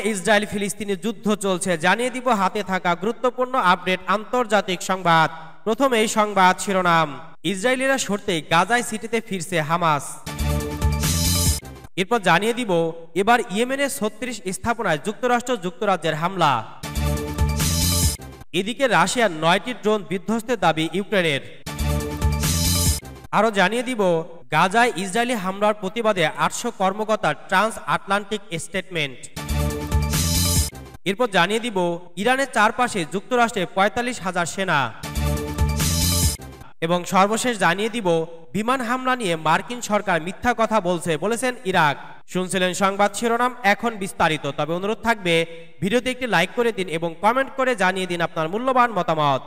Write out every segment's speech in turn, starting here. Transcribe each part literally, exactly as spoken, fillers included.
Israel ফিলিস্তিনি যুদ্ধ চলছে, জানিয়ে দিব হাতে থাকা গুরুত্বপূর্ণ আপডেট আন্তর্জাতিক সংবাদ। প্রথমে এই সংবাদ শিরোনাম, ইসরায়েলিরা সরতেই গাজায় সিটিতে ফিরছে হামাস। এরপর জানিয়ে দিব এবার ইয়েমেনের ছত্রিশ স্থাপনায় যুক্তরাষ্ট্র যুক্তরাজ্যের হামলা। এদিকে রাশিয়ার নয়টি ড্রোন বিধ্বস্তের দাবি ইউক্রেনের। আরো জানিয়ে দিব গাজায় ইসরায়েলি হামলার প্রতিবাদে আটশো কর্মকর্তার ট্রান্স আটলান্টিক স্টেটমেন্ট। এরপর জানিয়ে দিব ইরানের চারপাশে যুক্তরাষ্ট্রের পঁয়তাল্লিশ হাজার সেনা। এবং সর্বশেষ জানিয়ে দিব বিমান হামলা নিয়ে মার্কিন সরকার মিথ্যা কথা বলছে বলেছেন ইরাক। শুনছিলেন সংবাদ শিরোনাম, এখন বিস্তারিত। তবে অনুরোধ থাকবে ভিডিওতে একটি লাইক করে দিন এবং কমেন্ট করে জানিয়ে দিন আপনার মূল্যবান মতামত।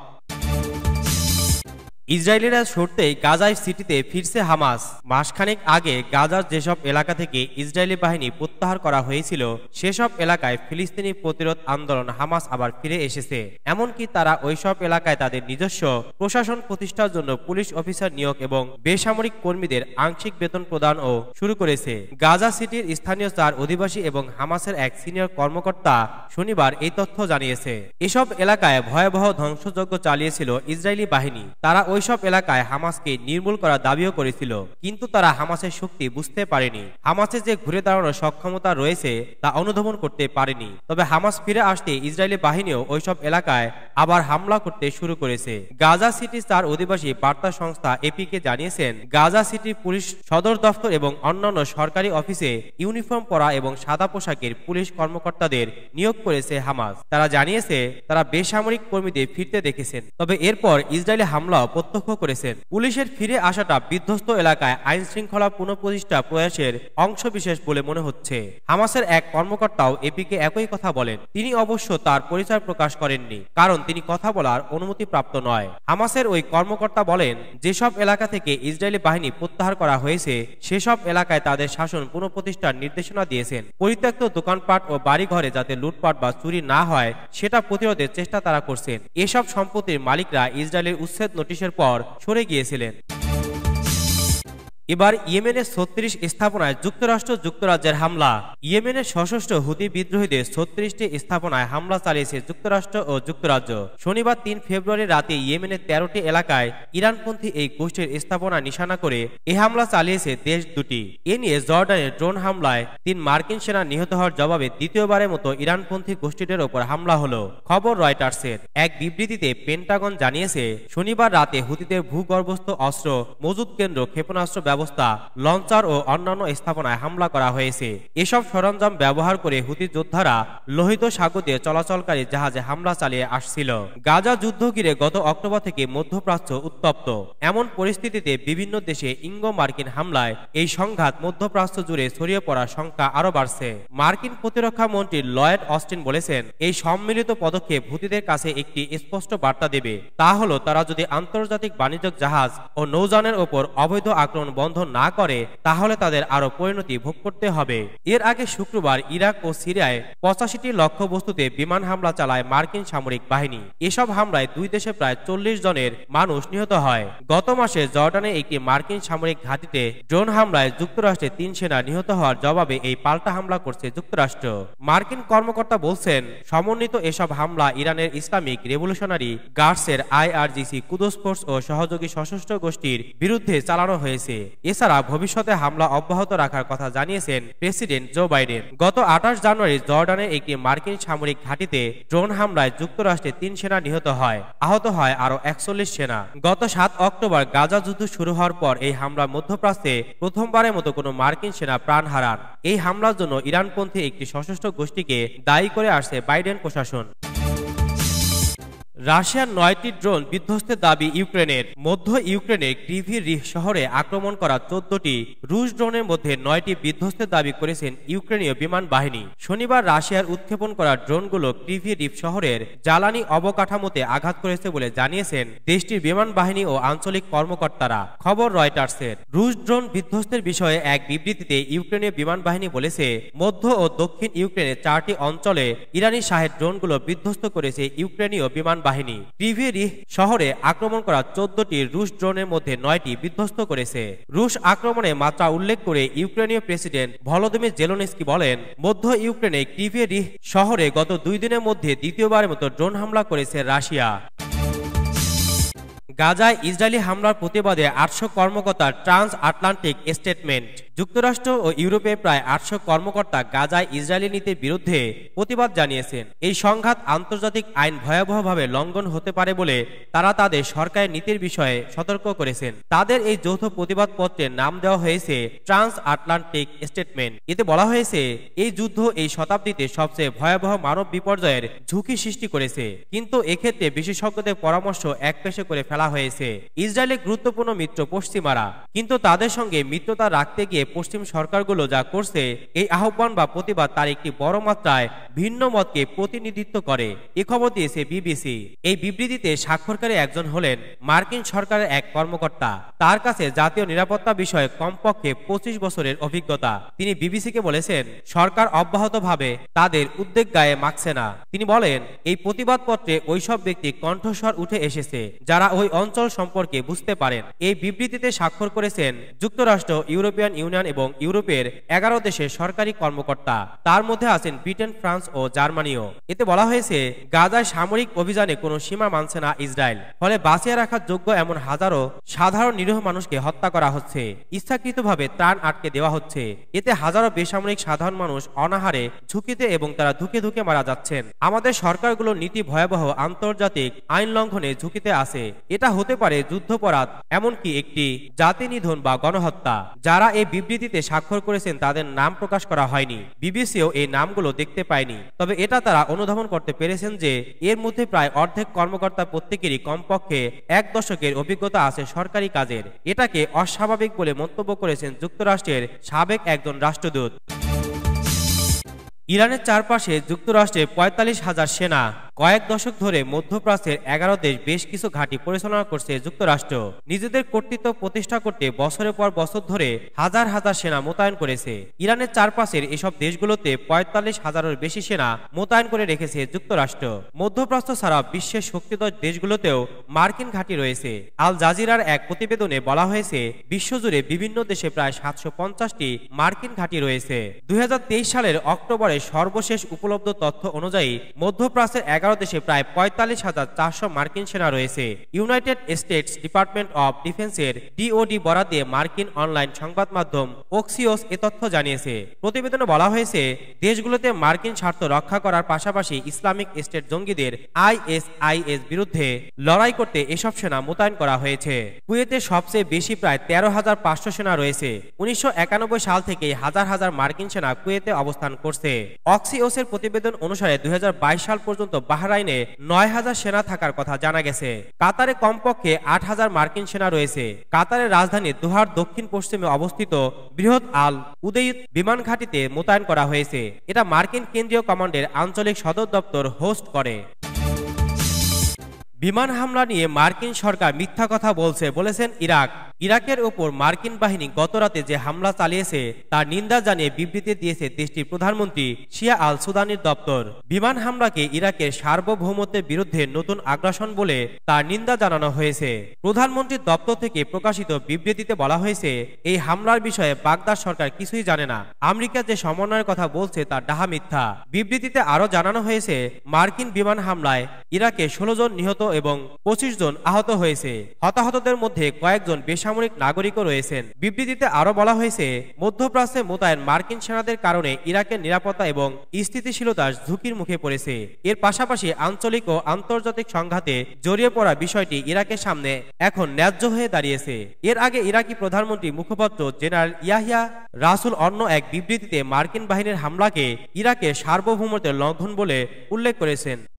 ইসরায়েলিরা সরতেই গাজায় সিটিতে ফিরছে হামাস। মাসখানেক আগে গাজার যেসব এলাকা থেকে ইসরায়েলি বাহিনী প্রত্যাহার করা হয়েছিল সেসব এলাকায় ফিলিস্তিনি প্রতিরোধ আন্দোলন হামাস আবার ফিরে এসেছে। এমনকি তারা ওইসব এলাকায় তাদের নিজস্ব প্রশাসন প্রতিষ্ঠার জন্য পুলিশ অফিসার নিয়োগ এবং বেসামরিক কর্মীদের আংশিক বেতন প্রদানও শুরু করেছে। গাজা সিটির স্থানীয় চার অধিবাসী এবং হামাসের এক সিনিয়র কর্মকর্তা শনিবার এই তথ্য জানিয়েছে। এসব এলাকায় ভয়াবহ ধ্বংসযজ্ঞ চালিয়েছিল ইসরায়েলি বাহিনী। তারা ওই সব এলাকায় হামাসকে নির্মূল করার দাবিও করেছিল, কিন্তু তারা হামাসের শক্তি বুঝতে পারেনি। হামাসের যে ঘুরে দাঁড়ানোর সক্ষমতা রয়েছে তা অনুধাবন করতে পারেনি। তবে হামাস ফিরে আসতে ইসরায়েলি বাহিনীও ওইসব এলাকায় আবার হামলা করতে শুরু করেছে। গাজা সিটির চার অধিবাসী বার্তা সংস্থা এপিকে জানিয়েছেন গাজা সিটির পুলিশ সদর দফতর এবং অন্যান্য সরকারি অফিসে ইউনিফর্ম পরা এবং সাদা পোশাকের পুলিশ কর্মকর্তাদের নিয়োগ করেছে হামাস। তারা জানিয়েছে তারা বেসামরিক কর্মীদের ফিরতে দেখেছেন, তবে এরপর ইসরায়েলি হামলা প্রত্যক্ষ করেছেন। পুলিশের ফিরে আসাটা বিধ্বস্ত এলাকায় আইন শৃঙ্খলা পুনঃপ্রতিষ্ঠা প্রয়াসের অংশবিশেষ বলে মনে হচ্ছে। হামাসের এক কর্মকর্তাও এপিকে একই কথা বলেন। তিনি অবশ্য তার পরিচয় প্রকাশ করেননি, কারণ তিনি কথা বলার অনুমতিপ্রাপ্ত নয়। হামাসের ওই কর্মকর্তা বলেন যেসব এলাকা থেকে ইসরায়েলি বাহিনী প্রত্যাহার করা হয়েছে সেসব এলাকায় তাদের শাসন পুনঃপ্রতিষ্ঠার নির্দেশনা দিয়েছেন। পরিত্যক্ত দোকানপাট ও বাড়িঘরে যাতে লুটপাট বা চুরি না হয় সেটা প্রতিরোধের চেষ্টা তারা করছেন। এসব সম্পত্তির মালিকরা ইসরায়েলের উচ্ছেদ নোটিশের পর সরে গিয়েছিলেন। এবার ইয়েমেনের ছত্রিশ স্থাপনায় যুক্তরাষ্ট্র যুক্তরাজ্যের হামলা। ইয়েমেনের সশস্ত্র হুতি বিদ্রোহীদের ছত্রিশটি স্থাপনায় হামলা চালিয়েছে যুক্তরাষ্ট্র ও যুক্তরাজ্য। শনিবার তিন ফেব্রুয়ারি রাতে ইয়েমেনের তেরোটি এলাকায় ইরানপন্থী এই গোষ্ঠীর স্থাপনা নিশানা করে এ হামলা চালিয়েছে দেশ দুটি। এ নিয়ে জর্ডানের ড্রোন হামলায় তিন মার্কিন সেনা নিহত হওয়ার জবাবে দ্বিতীয়বারের মতো ইরানপন্থী গোষ্ঠীটির ওপর হামলা হলো। খবর রয়টার্সের। এক বিবৃতিতে পেন্টাগন জানিয়েছে শনিবার রাতে হুতিদের ভূগর্ভস্থ অস্ত্র মজুদ কেন্দ্র, ক্ষেপণাস্ত্র ব্যবস্থা, লঞ্চার ও অন্যান্য স্থাপনায় হামলা করা হয়েছে। এসব সরঞ্জাম ব্যবহার করে হুতি যোদ্ধারা লোহিত সাগর দিয়ে চলাচলকারী জাহাজে হামলা চালিয়ে আসছিল। গাজা যুদ্ধ ঘিরে গত অক্টোবর থেকে মধ্যপ্রাচ্য উত্তপ্ত। এমন পরিস্থিতিতে বিভিন্ন দেশে ইঙ্গো মার্কিন হামলায় এই সংঘাত মধ্যপ্রাচ্য জুড়ে ছড়িয়ে পড়ার সংখ্যা আরো বাড়ছে। মার্কিন প্রতিরক্ষা মন্ত্রী লয়েড অস্টিন বলেছেন এই সম্মিলিত পদক্ষেপ হুতিদের কাছে একটি স্পষ্ট বার্তা দেবে। তা হলো তারা যদি আন্তর্জাতিক বাণিজ্যিক জাহাজ ও নৌযানের ওপর অবৈধ আক্রমণ বন্ধ না করে তাহলে তাদের আরো পরিণতি ভোগ করতে হবে। এর আগে শুক্রবার ইরাক ও সিরিয়ায় পঁচাশিটি লক্ষ্যবস্তুতে বিমান হামলা চালায় মার্কিন সামরিক বাহিনী। এসব হামলায় দুই দেশে প্রায় চল্লিশ জনের মানুষ নিহত হয়। গত মাসে জর্ডানে একটি মার্কিন সামরিক ঘাঁটিতে ড্রোন হামলায় যুক্তরাষ্ট্রের তিন সেনা নিহত হওয়ার জবাবে এই পাল্টা হামলা করছে যুক্তরাষ্ট্র। মার্কিন কর্মকর্তা বলছেন সমন্বিত এসব হামলা ইরানের ইসলামিক রেভলিউশনারি গার্ডসের আইআরজিসি, কুদস ফোর্স ও সহযোগী সশস্ত্র গোষ্ঠীর বিরুদ্ধে চালানো হয়েছে। এছাড়া ভবিষ্যতে হামলা অব্যাহত রাখার কথা জানিয়েছেন প্রেসিডেন্ট জো বাইডেন। গত আঠাশ জানুয়ারি জর্ডানের একটি মার্কিন সামরিক ঘাঁটিতে ড্রোন হামলায় যুক্তরাষ্ট্রের তিন সেনা নিহত হয়, আহত হয় আরো একচল্লিশ সেনা। গত সাত অক্টোবর গাজা যুদ্ধ শুরু হওয়ার পর এই হামলা মধ্যপ্রাচ্যে প্রথমবারের মতো কোনো মার্কিন সেনা প্রাণ হারান। এই হামলার জন্য ইরানপন্থী একটি সশস্ত্র গোষ্ঠীকে দায়ী করে আসছে বাইডেন প্রশাসন। রাশিয়ার নয়টি ড্রোন বিধ্বস্তের দাবি ইউক্রেনের। মধ্য ইউক্রেনের ক্রিভি রিহ শহরে আক্রমণ করা চোদ্দটি রুশ ড্রোনের মধ্যে নয়টি বিধ্বস্তের দাবি করেছেন ইউক্রেনীয় বিমান বাহিনী। শনিবার রাশিয়ার উৎক্ষেপণ করা ড্রোনগুলো ক্রিভি রিভ শহরের জ্বালানি অবকাঠামোতে আঘাত করেছে বলে জানিয়েছেন দেশটির বিমান বাহিনী ও আঞ্চলিক কর্মকর্তারা। খবর রয়টার্সের। রুশ ড্রোন বিধ্বস্তের বিষয়ে এক বিবৃতিতে ইউক্রেনীয় বিমান বাহিনী বলেছে মধ্য ও দক্ষিণ ইউক্রেনের চারটি অঞ্চলে ইরানি শাহেদ ড্রোনগুলো বিধ্বস্ত করেছে ইউক্রেনীয় বিমান বাহিনী। বাহিনী ক্রিভি শহরে আক্রমণ করা চোদ্দটি রুশ ড্রোনের মধ্যে নয়টি বিধ্বস্ত করেছে। রুশ আক্রমণে মাত্রা উল্লেখ করে ইউক্রেনীয় প্রেসিডেন্ট ভলোদিমির জেলেনস্কি বলেন, মধ্য ইউক্রেনে ক্রিভি শহরে গত দুই দিনের মধ্যে দ্বিতীয়বারের মতো ড্রোন হামলা করেছে রাশিয়া। গাজায় ইসরায়েলি হামলার প্রতিবাদে আটশো কর্মকর্তার ট্রান্স আটলান্টিক স্টেটমেন্ট। যুক্তরাষ্ট্র ও ইউরোপে প্রায় আটশো কর্মকর্তা গাজায় ইসরায়েলি নীতির বিরুদ্ধে প্রতিবাদ জানিয়েছেন। এই সংঘাত আন্তর্জাতিক আইন ভয়াবহভাবে লঙ্ঘন হতে পারে বলে তারা তাদের সরকারের নীতির বিষয়ে সতর্ক করেছেন। তাদের এই যৌথ প্রতিবাদপত্রের নাম দেওয়া হয়েছে ট্রান্স আটলান্টিক স্টেটমেন্ট। এতে বলা হয়েছে, এই যুদ্ধ এই শতাব্দীতে সবচেয়ে ভয়াবহ মানব বিপর্যয়ের ঝুঁকি সৃষ্টি করেছে, কিন্তু এক্ষেত্রে বিশেষজ্ঞদের পরামর্শ একপেশে করে ফেলা হয়েছে। ইসরায়েলের গুরুত্বপূর্ণ মিত্র পশ্চিমারা, কিন্তু তাদের সঙ্গে মিত্রতা রাখতে গিয়ে পশ্চিম সরকারগুলো যা করছে, এই আহ্বান বা প্রতিবাদ তার একটি বড় মাত্রায় ভিন্ন মতকে প্রতিনিধিত্ব করে। এ খবর দিয়েছে বিবিসি। এই বিবৃতিতে স্বাক্ষরকারী একজন হলেন মার্কিন সরকারের এক কর্মকর্তা। তার কাছে জাতীয় নিরাপত্তা বিষয়ে কমপক্ষে পঁচিশ বছরের অভিজ্ঞতা। তিনি বিবিসিকে বলেছেন, সরকার অব্যাহতভাবে তাদের উদ্বেগ গায়ে মাখছে না। তিনি বলেন, এই প্রতিবাদপত্রে ওইসব ব্যক্তি কণ্ঠস্বর উঠে এসেছে যারা ওই অঞ্চল সম্পর্কে বুঝতে পারেন। এই বিবৃতিতে স্বাক্ষর করেছেন যুক্তরাষ্ট্র, ইউরোপিয়ান ইউনিয়ন এবং ইউরোপের এগারো দেশের সরকারি কর্মকর্তা। তার মধ্যে আছেন ব্রিটেন, ফ্রান্স ও জার্মানিও। এতে বলা হয়েছে, গাজায় সামরিক অভিযানে কোনো সীমা মানছে না ইসরায়েল, ফলে বাঁচিয়ে রাখার যোগ্য এমন হাজারো সাধারণ নিরীহ মানুষকে হত্যা করা হচ্ছে, ইচ্ছাকৃতভাবে ত্রাণ আটকে দেওয়া হচ্ছে। এতে হাজারো বেসামরিক সাধারণ মানুষ অনাহারে, ঝুঁকিতে এবং তারা ধুকে ধুকে মারা যাচ্ছেন। আমাদের সরকারগুলোর নীতি ভয়াবহ আন্তর্জাতিক আইন লঙ্ঘনে ঝুঁকিতে আছে। এটা হতে পারে যুদ্ধাপরাধ, এমনকি একটি জাতি নিধন বা গণহত্যা। যারা এই বিবৃতিতে স্বাক্ষর করেছেন তাদের নাম প্রকাশ করা হয়নি। বিবিসিও এই নামগুলো দেখতে পায়নি, তবে এটা তারা অনুধাবন করতে পেরেছেন যে এর মধ্যে প্রায় অর্ধেক কর্মকর্তা প্রত্যেকেরই কমপক্ষে এক দশকের অভিজ্ঞতা আছে সরকারি কাজের। এটাকে অস্বাভাবিক বলে মন্তব্য করেছেন যুক্তরাষ্ট্রের সাবেক একজন রাষ্ট্রদূত। ইরানের চারপাশে যুক্তরাষ্ট্রের পঁয়তাল্লিশ হাজার সেনা। কয়েক দশক ধরে মধ্যপ্রাচ্যের এগারো দেশ বেশ কিছু ঘাঁটি পরিচালনা করছে যুক্তরাষ্ট্র। নিজেদের কর্তৃত্ব প্রতিষ্ঠা করতে বছরের পর বছর ধরে হাজার হাজার সেনা মোতায়েন করেছে। ইরানের চারপাশের এসব দেশগুলোতে পঁয়তাল্লিশ হাজারের বেশি সেনা মোতায়েন করে রেখেছে যুক্তরাষ্ট্র। মধ্যপ্রাচ্য ছাড়া বিশ্বের শক্তিধর দেশগুলোতেও মার্কিন ঘাঁটি রয়েছে। আল জাজিরার এক প্রতিবেদনে বলা হয়েছে, বিশ্বজুড়ে বিভিন্ন দেশে প্রায় সাতশো পঞ্চাশটি মার্কিন ঘাঁটি রয়েছে। দুই হাজার তেইশ সালের অক্টোবরে সর্বশেষ উপলব্ধ তথ্য অনুযায়ী মধ্যপ্রাচ্যের এগারো দেশে প্রায় পঁয়তাল্লিশ হাজার চারশো মার্কিন সেনা রয়েছে। ইউনাইটেড স্টেটস ডিপার্টমেন্ট অব ডিফেন্সের ডিওডি বরাদ দিয়ে মার্কিন অনলাইন সংবাদ মাধ্যম ওক্সিওস এ তথ্য জানিয়েছে। প্রতিবেদনে বলা হয়েছে, দেশগুলোতে মার্কিন স্বার্থ রক্ষা করার পাশাপাশি ইসলামিক স্টেট জঙ্গিদের আইএসআইএস বিরুদ্ধে লড়াই করতে এসব সেনা মোতায়েন করা হয়েছে। কুয়েতে সবচেয়ে বেশি প্রায় তেরো হাজার পাঁচশো সেনা রয়েছে। উনিশশো একানব্বই সাল থেকে হাজার হাজার মার্কিন সেনা কুয়েতে অবস্থান করছে। অক্সিওসের প্রতিবেদন অনুসারে দুই হাজার বাইশ সাল পর্যন্ত বাহরাইনে নয় হাজার সেনা থাকার কথা জানা গেছে। কাতারে কমপক্ষে আট হাজার মার্কিন সেনা রয়েছে। কাতারের রাজধানী দোহার দক্ষিণ পশ্চিমে অবস্থিত বৃহৎ আল উদেইদ বিমান ঘাঁটিতে মোতায়েন করা হয়েছে। এটা মার্কিন কেন্দ্রীয় কমান্ডের আঞ্চলিক সদর দপ্তর হোস্ট করে। বিমান হামলা নিয়ে মার্কিন সরকার মিথ্যা কথা বলছে বলেছেন ইরাক। ইরাকের ওপর মার্কিন বাহিনী গতরাতে যে হামলা চালিয়েছে তার নিন্দা জানিয়ে বিবৃতি দিয়েছে দেশটির প্রধানমন্ত্রী শিয়া আল সুদানির দপ্তর। বিমান হামলাকে ইরাকের সার্বভৌমত্বের বিরুদ্ধে নতুন আগ্রাসন বলে তার নিন্দা জানানো হয়েছে। প্রধানমন্ত্রীর দপ্তর থেকে প্রকাশিত বিবৃতিতে বলা হয়েছে, এই হামলার বিষয়ে বাগদাদ সরকার কিছুই জানে না। আমেরিকা যে সমন্বয়ের কথা বলছে তা ডাহা মিথ্যা। বিবৃতিতে আরো জানানো হয়েছে, মার্কিন বিমান হামলায় ইরাকে ষোলো জন নিহত এবং পঁচিশ জন আহত হয়েছে। হতাহতদের মধ্যে কয়েকজন বেসামরিক নাগরিকও রয়েছেন। বিবৃতিতে আরো বলা হয়েছে, মধ্যপ্রাচ্যে মোতায়েন মার্কিন সেনাদের কারণে ইরাকের নিরাপত্তা এবং স্থিতিশীলতা ঝুঁকির মুখে পড়েছে। এর পাশাপাশি আঞ্চলিক ও আন্তর্জাতিক সংঘাতে জড়িয়ে পড়া বিষয়টি ইরাকের সামনে এখন ন্যায্য হয়ে দাঁড়িয়েছে। এর আগে ইরাকি প্রধানমন্ত্রী মুখপাত্র জেনারেল ইয়াহিয়া রাসুল অন্য এক বিবৃতিতে মার্কিন বাহিনীর হামলাকে ইরাকের সার্বভৌমত্বের লঙ্ঘন বলে উল্লেখ করেছেন।